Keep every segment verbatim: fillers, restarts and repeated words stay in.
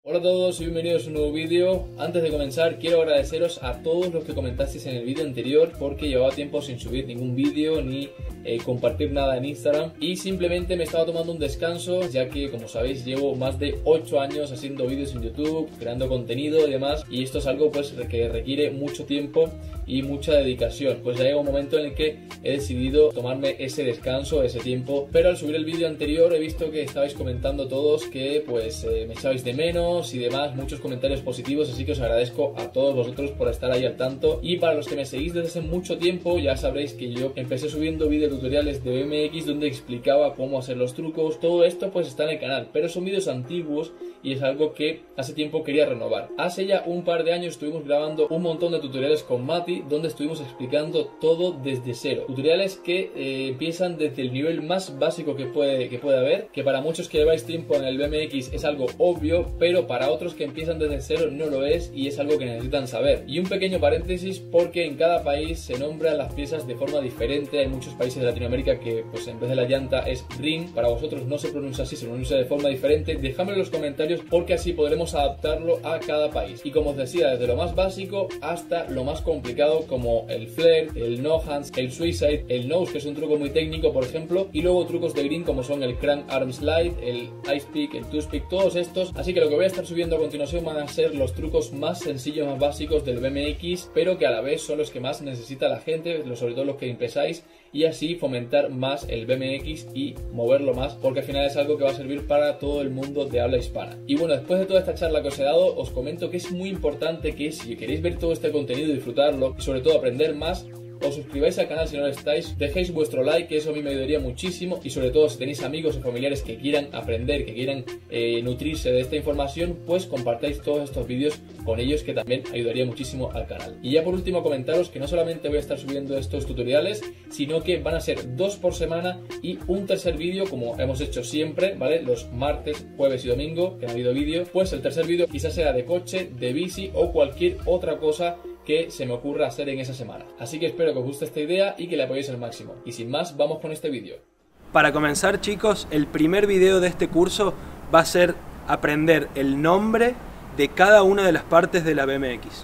Hola a todos y bienvenidos a un nuevo vídeo. Antes de comenzar quiero agradeceros a todos los que comentasteis en el vídeo anterior, porque llevaba tiempo sin subir ningún vídeo ni eh, compartir nada en Instagram y simplemente me estaba tomando un descanso, ya que como sabéis llevo más de ocho años haciendo vídeos en YouTube, creando contenido y demás, y esto es algo pues que requiere mucho tiempo y mucha dedicación. Pues ya llega un momento en el que he decidido tomarme ese descanso, ese tiempo, pero al subir el vídeo anterior he visto que estabais comentando todos que pues eh, me echabais de menos y demás, muchos comentarios positivos, así que os agradezco a todos vosotros por estar ahí al tanto. Y para los que me seguís desde hace mucho tiempo, ya sabréis que yo empecé subiendo vídeos tutoriales de B M X donde explicaba cómo hacer los trucos. Todo esto pues está en el canal, pero son vídeos antiguos y es algo que hace tiempo quería renovar. Hace ya un par de años estuvimos grabando un montón de tutoriales con Mati, donde estuvimos explicando todo desde cero. Tutoriales que eh, empiezan desde el nivel más básico que puede, que puede haber, que para muchos que lleváis tiempo en el B M X es algo obvio, pero para otros que empiezan desde cero no lo es y es algo que necesitan saber. Y un pequeño paréntesis, porque en cada país se nombran las piezas de forma diferente. Hay muchos países de Latinoamérica que pues en vez de la llanta es ring, para vosotros no se pronuncia así, se pronuncia de forma diferente. Dejadme en los comentarios porque así podremos adaptarlo a cada país. Y como os decía, desde lo más básico hasta lo más complicado, como el flare, el no hands, el suicide, el nose, que es un truco muy técnico por ejemplo, y luego trucos de green como son el crank arm slide, el ice pick, el two pick, todos estos. Así que lo que voy a estar subiendo a continuación van a ser los trucos más sencillos, más básicos del B M X, pero que a la vez son los que más necesita la gente, sobre todo los que empezáis, y así fomentar más el B M X y moverlo más, porque al final es algo que va a servir para todo el mundo de habla hispana. Y bueno, después de toda esta charla que os he dado, os comento que es muy importante que si queréis ver todo este contenido, disfrutarlo y sobre todo aprender más, os suscribáis al canal si no lo estáis, dejéis vuestro like, que eso a mí me ayudaría muchísimo, y sobre todo si tenéis amigos o familiares que quieran aprender, que quieran eh, nutrirse de esta información, pues compartáis todos estos vídeos con ellos, que también ayudaría muchísimo al canal. Y ya por último comentaros que no solamente voy a estar subiendo estos tutoriales, sino que van a ser dos por semana y un tercer vídeo como hemos hecho siempre, ¿vale? Los martes, jueves y domingo que no ha habido vídeo, pues el tercer vídeo quizás sea de coche, de bici o cualquier otra cosa que se me ocurra hacer en esa semana. Así que espero que os guste esta idea y que la apoyéis al máximo. Y sin más, vamos con este vídeo. Para comenzar, chicos, el primer video de este curso va a ser aprender el nombre de cada una de las partes de la B M X.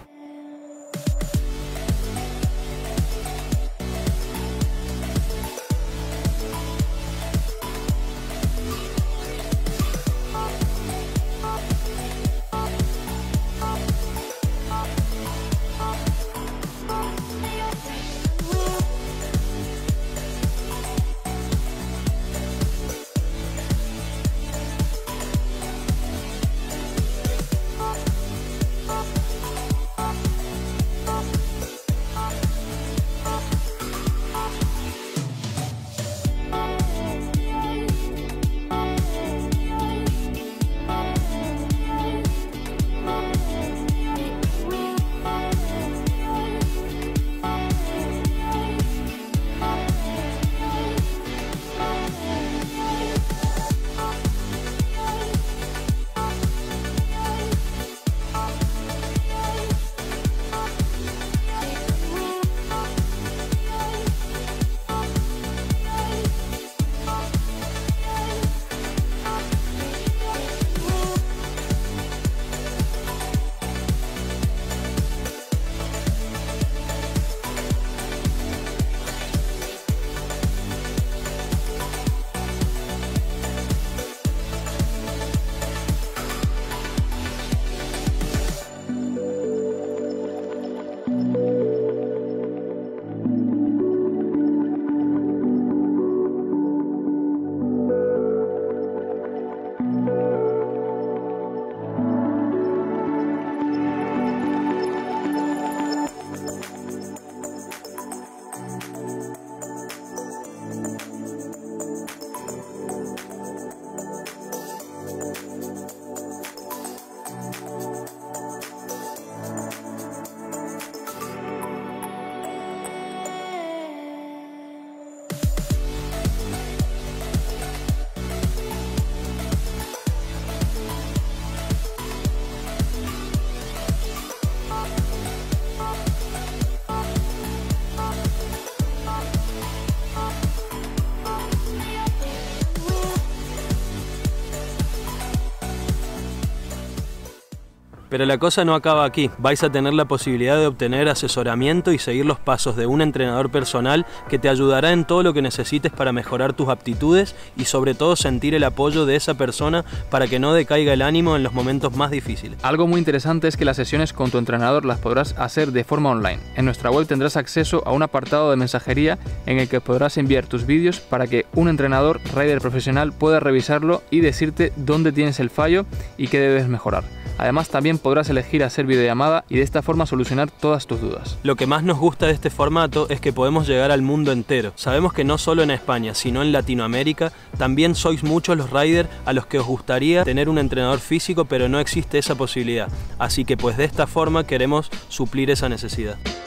Pero la cosa no acaba aquí. Vais a tener la posibilidad de obtener asesoramiento y seguir los pasos de un entrenador personal que te ayudará en todo lo que necesites para mejorar tus aptitudes y sobre todo sentir el apoyo de esa persona para que no decaiga el ánimo en los momentos más difíciles. Algo muy interesante es que las sesiones con tu entrenador las podrás hacer de forma online. En nuestra web tendrás acceso a un apartado de mensajería en el que podrás enviar tus vídeos para que un entrenador rider profesional pueda revisarlo y decirte dónde tienes el fallo y qué debes mejorar. Además, también podrás elegir hacer videollamada y de esta forma solucionar todas tus dudas. Lo que más nos gusta de este formato es que podemos llegar al mundo entero. Sabemos que no solo en España, sino en Latinoamérica, también sois muchos los riders a los que os gustaría tener un entrenador físico, pero no existe esa posibilidad. Así que pues de esta forma queremos suplir esa necesidad.